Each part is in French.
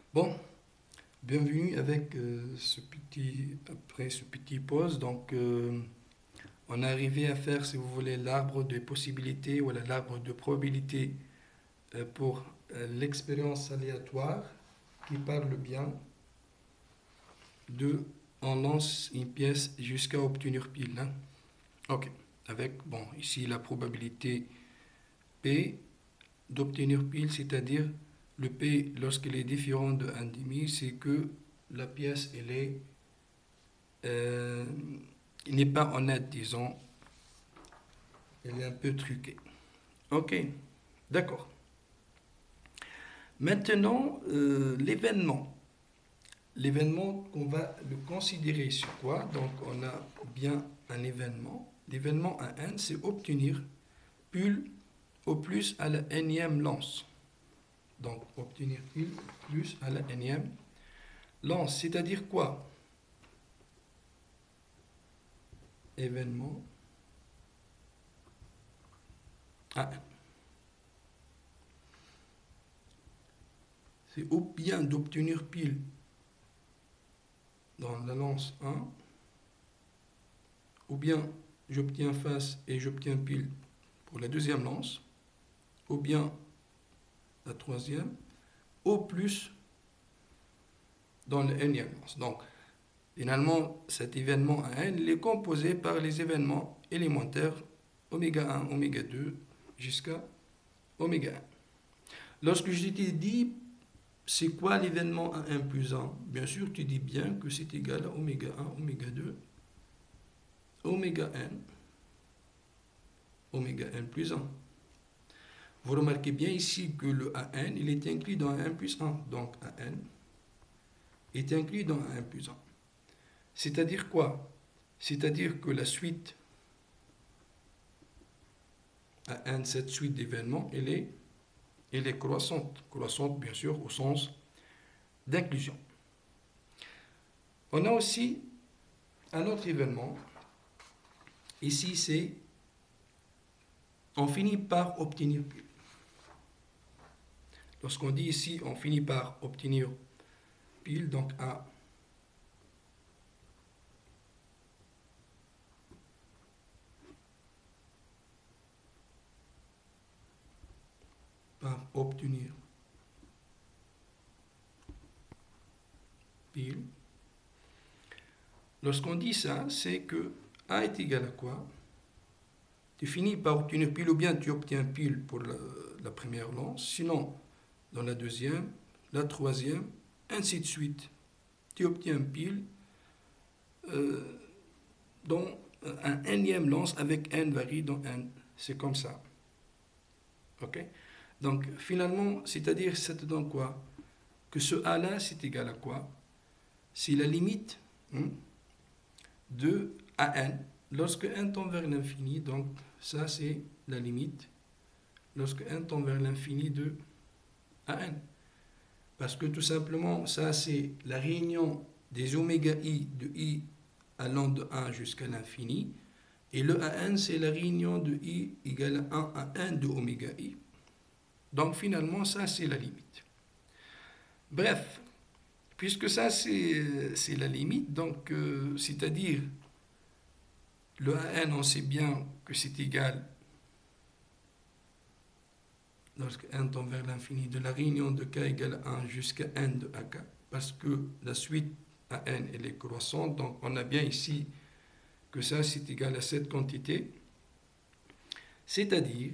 Bon, bienvenue avec après ce petit pause. On est arrivé à faire, si vous voulez, l'arbre de possibilités ou l'arbre de probabilité pour l'expérience aléatoire qui parle bien de on lance une pièce jusqu'à obtenir pile, hein. Ok, avec, bon, ici la probabilité P d'obtenir pile, c'est-à-dire le P lorsqu'il est différent de 1,5, c'est que la pièce, euh, il n'est pas honnête, disons, elle est un peu truquée. Ok, d'accord. Maintenant, l'événement. L'événement qu'on va le considérer sur quoi? Donc, on a bien un événement. L'événement à n, c'est obtenir pull au plus à la énième lance. Donc, obtenir pull plus à la énième lance, c'est-à-dire quoi? Événement à n. C'est ou bien d'obtenir pile dans la lance 1, ou bien j'obtiens face et j'obtiens pile pour la deuxième lance, ou bien la troisième, au plus dans le énième lance. Donc, finalement, cet événement à n il est composé par les événements élémentaires oméga 1, oméga 2 jusqu'à oméga 1. Lorsque je t'ai dit c'est quoi l'événement à 1 plus 1, bien sûr, tu dis bien que c'est égal à oméga 1, oméga 2, oméga n, oméga n plus 1. Vous remarquez bien ici que le AN, il est inclus dans 1 plus 1. Donc AN est inclus dans 1 plus 1. C'est-à-dire quoi? C'est-à-dire que la suite AN, cette suite d'événements, elle est croissante. Croissante, bien sûr, au sens d'inclusion. On a aussi un autre événement. Ici, c'est on finit par obtenir pile. Lorsqu'on dit ici, on finit par obtenir pile, donc A par obtenir pile. Lorsqu'on dit ça, c'est que A est égal à quoi? Tu finis par obtenir pile ou bien tu obtiens pile pour la première lance, sinon dans la deuxième, la troisième, ainsi de suite. Tu obtiens pile euh, dans un énième lance avec n varie dans n. C'est comme ça. Ok? Donc finalement, c'est-à-dire, ça te donne quoi? Que ce A-là, c'est égal à quoi? C'est la limite de AN lorsque n tend vers l'infini. Donc ça, c'est la limite lorsque n tend vers l'infini de AN. Parce que tout simplement, ça, c'est la réunion des oméga i de i allant de 1 jusqu'à l'infini. Et le AN, c'est la réunion de i égale à 1 à 1 de oméga i. Donc finalement, ça, c'est la limite. Bref, puisque ça, c'est la limite, donc c'est-à-dire le AN, on sait bien que c'est égal, lorsque n tend vers l'infini, de la réunion de k égale 1 jusqu'à n de ak, parce que la suite à n, elle est croissante, donc on a bien ici que ça, c'est égal à cette quantité, c'est-à-dire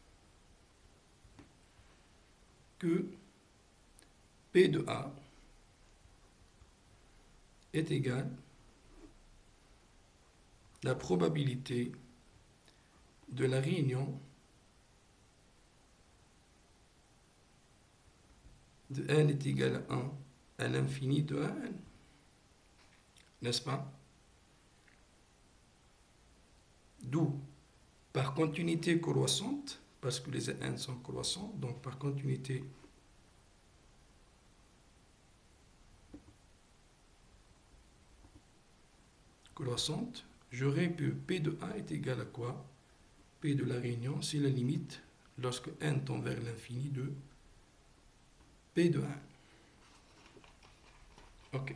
que P de A est égal à la probabilité de la réunion de n est égal à 1 à l'infini de n, n'est-ce pas? D'où, par continuité croissante, parce que les n sont croissants, donc par continuité croissante, j'aurai que P de A est égal à quoi? P de la réunion, c'est la limite lorsque n tend vers l'infini de P de 1. Ok.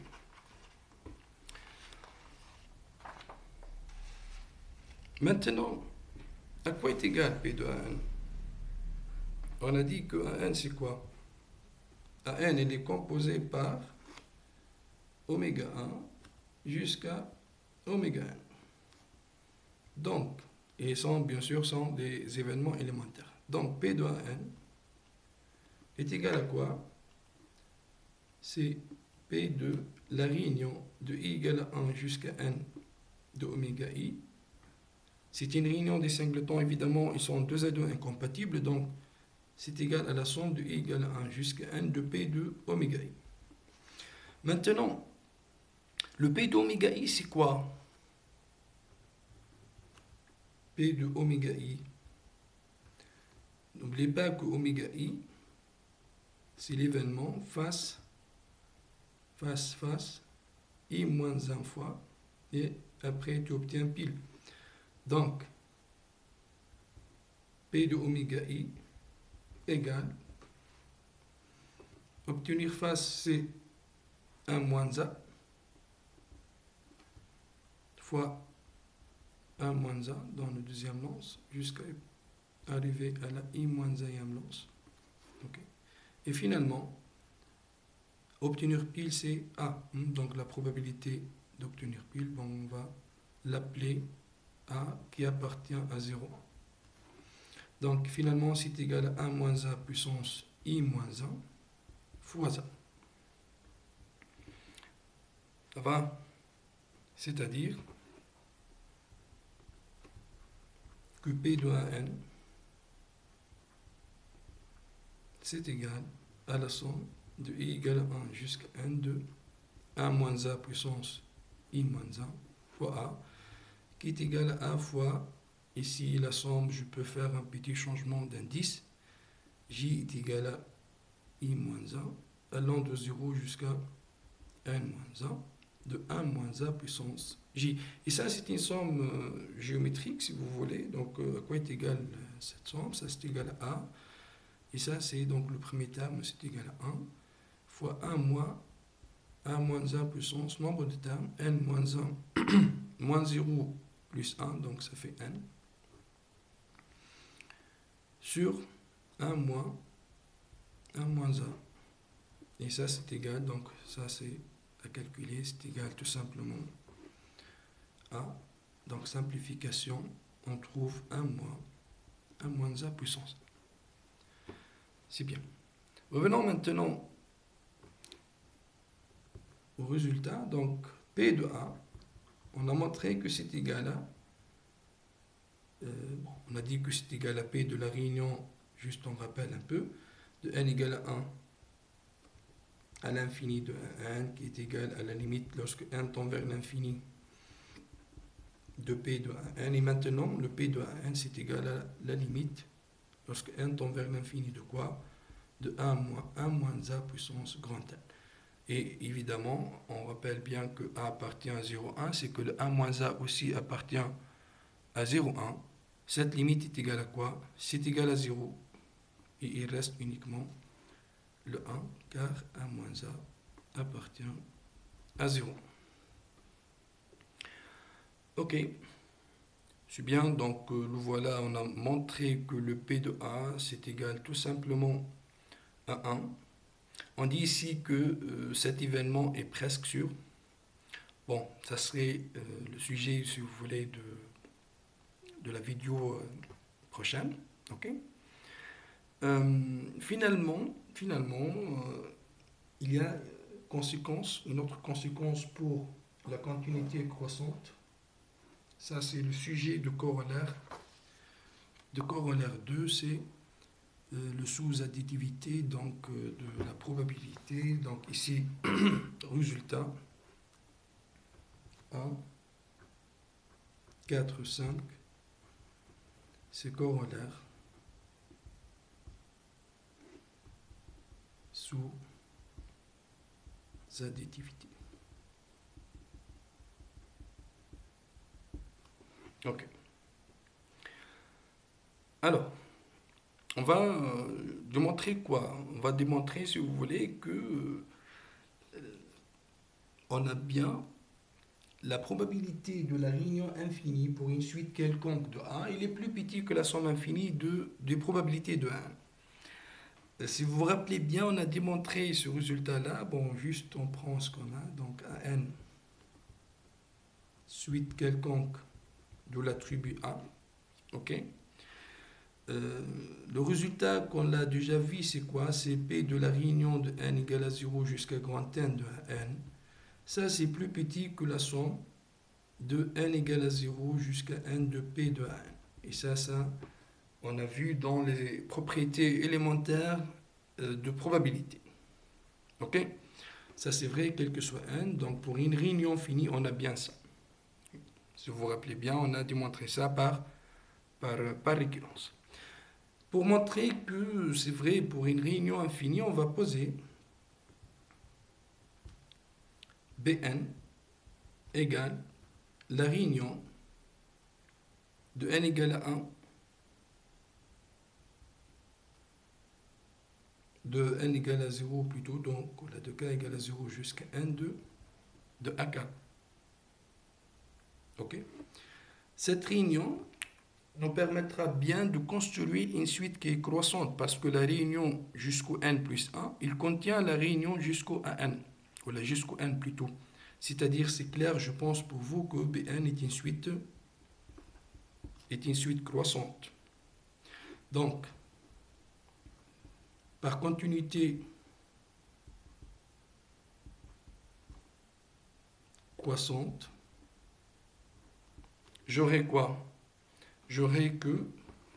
Maintenant, à quoi est égal P de AN? On a dit que AN c'est quoi? AN il est composé par oméga 1 jusqu'à oméga n. Donc, et sont bien sûr sont des événements élémentaires. Donc P de AN est égal à quoi? C'est P de la réunion de I égale à 1 jusqu'à n de oméga I. C'est une réunion des singletons, évidemment, ils sont 2 à 2 incompatibles, donc c'est égal à la somme de I égale à 1 jusqu'à n de P de oméga I. Maintenant, le P de oméga I, c'est quoi? P de oméga I. N'oubliez pas que oméga I, c'est l'événement face, I moins 1 fois, et après tu obtiens pile. Donc, P de oméga I égale, obtenir face, c'est 1 moins A, fois 1 moins A dans le deuxième lance, jusqu'à arriver à la I moins 1e lance. Okay. Et finalement, obtenir pile, c'est A. Donc la probabilité d'obtenir pile, bon, on va l'appeler A qui appartient à 0. Donc finalement, c'est égal à 1 moins A puissance I moins 1 fois A. Ça va? C'est-à-dire que P de AN, c'est égal à la somme de I égale à 1 jusqu'à n de 1 moins A puissance I moins 1 fois A, qui est égal à A fois, ici la somme, je peux faire un petit changement d'indice, J est égal à I moins 1, allant de 0 jusqu'à n moins 1, de 1 moins A puissance J. Et ça, c'est une somme géométrique, si vous voulez. Donc, à quoi est égale cette somme? Ça, c'est égal à A. Et ça, c'est donc le premier terme, c'est égal à 1, fois 1 moins 1 puissance, nombre de termes, n moins 1, moins 0 plus 1, donc ça fait n, sur 1 moins 1. Et ça, c'est égal, donc ça, c'est à calculer, c'est égal tout simplement à, donc simplification, on trouve 1 moins A puissance. C'est bien. Revenons maintenant au résultat. Donc, P de A, on a montré que c'est égal à, on a dit que c'est égal à P de la réunion, juste on rappelle un peu, de n égale à 1 à l'infini de n, qui est égal à la limite lorsque n tend vers l'infini de P de n. Et maintenant, le P de n, c'est égal à la limite lorsque n tend vers l'infini de quoi? De 1 moins A puissance grand N. Et évidemment, on rappelle bien que A appartient à 0,1, c'est que le 1 moins A aussi appartient à 0,1. Cette limite est égale à quoi? C'est égal à 0. Et il reste uniquement le 1, car 1 moins A appartient à 0. Ok, c'est bien, donc le voilà, on a montré que le P de A, c'est égal tout simplement à 1. On dit ici que cet événement est presque sûr. Bon, ça serait le sujet, si vous voulez, de la vidéo prochaine. Ok. Finalement, il y a une autre conséquence pour la continuité croissante. Ça, c'est le sujet de corollaire. De corollaire 2, c'est le sous-additivité, donc de la probabilité. Donc ici, résultat 1, 4, 5, c'est corollaire sous-additivité. Ok. Alors, on va démontrer quoi? On va démontrer, si vous voulez, que on a bien la probabilité de la réunion infinie pour une suite quelconque de A, il est plus petit que la somme infinie des probabilités de 1. Si vous vous rappelez bien, on a démontré ce résultat-là. Bon, juste on prend ce qu'on a, donc AN, suite quelconque de l'attribut A. Ok. Le résultat qu'on a déjà vu, c'est quoi? C'est P de la réunion de n égale à 0 jusqu'à grand N de n. Ça, c'est plus petit que la somme de n égale à 0 jusqu'à n de P de n. Et ça, on a vu dans les propriétés élémentaires de probabilité. Ok? Ça, c'est vrai, quel que soit n. Donc, pour une réunion finie, on a bien ça. Si vous vous rappelez bien, on a démontré ça par récurrence. Pour montrer que c'est vrai, pour une réunion infinie, on va poser Bn égale la réunion de n égale à 1 de n égale à 0 plutôt, donc on a de k égale à 0 jusqu'à n2 de ak. Ok. Cette réunion nous permettra bien de construire une suite qui est croissante parce que la réunion jusqu'au n plus 1, il contient la réunion jusqu'au an, ou la jusqu'au n plutôt. C'est-à-dire, c'est clair, je pense pour vous que Bn est une suite croissante. Donc, par continuité croissante, j'aurai quoi? J'aurai que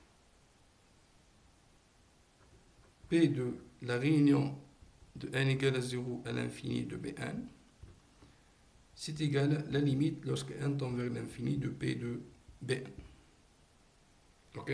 P de la réunion de n égale à 0 à l'infini de Bn, c'est égal à la limite lorsque n tend vers l'infini de P de Bn. Ok?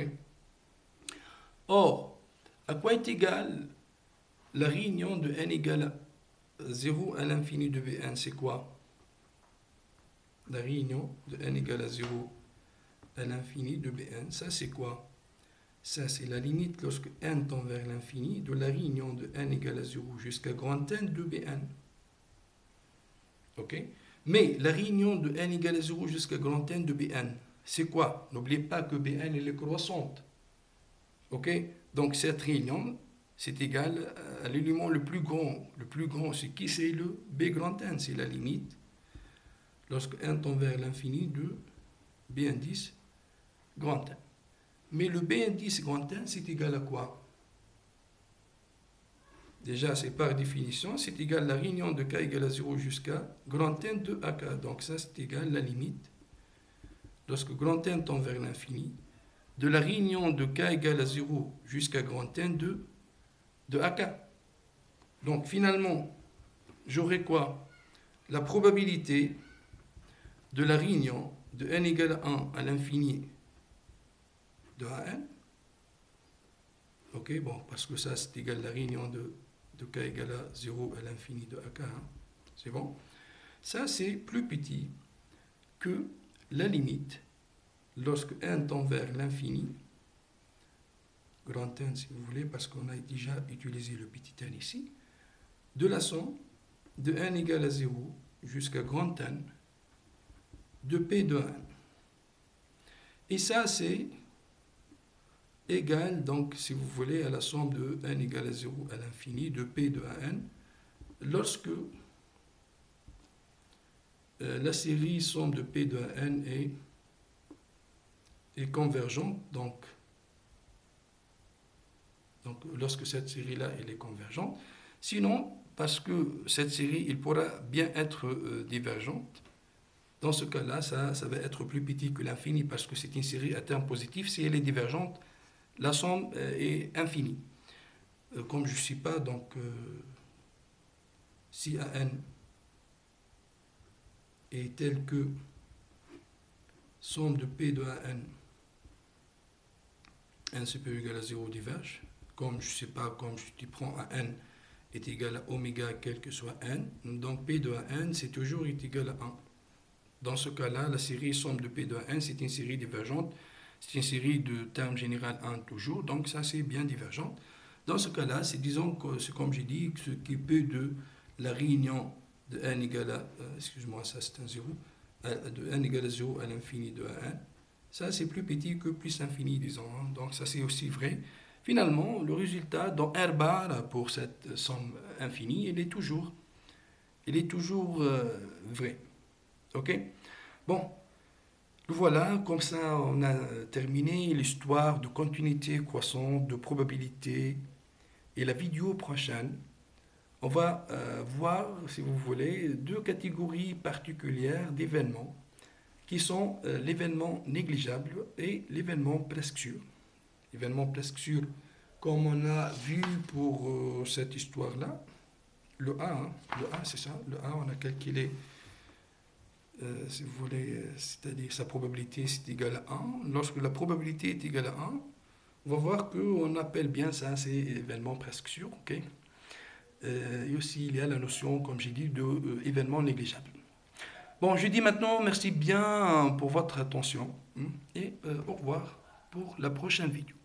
Or, à quoi est égale la réunion de n égale à 0 à l'infini de Bn? C'est quoi? La réunion de n égale à 0 à l'infini de Bn, ça c'est quoi? Ça c'est la limite lorsque n tend vers l'infini de la réunion de n égale à 0 jusqu'à grand N de Bn. Ok? Mais la réunion de n égale à 0 jusqu'à grand N de Bn, c'est quoi? N'oubliez pas que Bn elle est croissante. Ok? Donc cette réunion, c'est égal à l'élément le plus grand. Le plus grand, c'est qui? C'est le B grand N. C'est la limite lorsque n tend vers l'infini de B indice grand N. Mais le B indice grand N, c'est égal à quoi? Déjà, c'est par définition, c'est égal à la réunion de k égale à 0 jusqu'à grand N de ak. Donc ça, c'est égal à la limite, lorsque grand N tend vers l'infini, de la réunion de k égale à 0 jusqu'à grand N de ak. Donc finalement, j'aurai quoi? La probabilité de la réunion de n égale à 1 à l'infini de an. Ok, bon, parce que ça, c'est égal à la réunion de k égale à 0 à l'infini de ak. C'est bon? Ça, c'est plus petit que la limite lorsque n tend vers l'infini, grand N si vous voulez, parce qu'on a déjà utilisé le petit n ici, de la somme de n égale à 0 jusqu'à grand N de P de n. Et ça, c'est égal, donc, si vous voulez, à la somme de n égale à 0 à l'infini de P de n, lorsque la série somme de P de n est convergente, donc lorsque cette série-là, elle est convergente. Sinon, parce que cette série, il pourra bien être divergente, dans ce cas-là, ça va être plus petit que l'infini, parce que c'est une série à terme positif. Si elle est divergente, la somme est infinie. Comme je ne sais pas, donc, si AN est tel que somme de P de AN, n supérieur ou égal à 0 diverge, comme je ne sais pas, comme je prends AN est égal à oméga quel que soit n, donc P de AN c'est toujours égal à 1. Dans ce cas-là, la série somme de P de n, c'est une série divergente, c'est une série de termes général 1 toujours, donc ça c'est bien divergent. Dans ce cas-là, c'est disons que c'est comme j'ai dit, ce qui est P de la réunion de n égale à, excuse-moi, ça c'est un 0, de n égale à 0 à l'infini de A1, ça c'est plus petit que plus infini, disons. Hein. Donc ça c'est aussi vrai. Finalement, le résultat dans R bar pour cette somme infinie, il est toujours vrai. Ok? Bon, voilà, comme ça on a terminé l'histoire de continuité croissante, de probabilité. Et la vidéo prochaine, on va voir, si vous voulez, deux catégories particulières d'événements qui sont l'événement négligeable et l'événement presque sûr. L'événement presque sûr, comme on a vu pour cette histoire-là, le A, hein, le A c'est ça, le A on a calculé, si vous voulez, c'est-à-dire sa probabilité c'est égal à 1. Lorsque la probabilité est égale à 1, on va voir qu'on appelle bien ça, c'est événement presque sûr, ok? Et aussi il y a la notion, comme j'ai dit, de événement négligeable. Bon, je dis maintenant merci bien pour votre attention et au revoir pour la prochaine vidéo.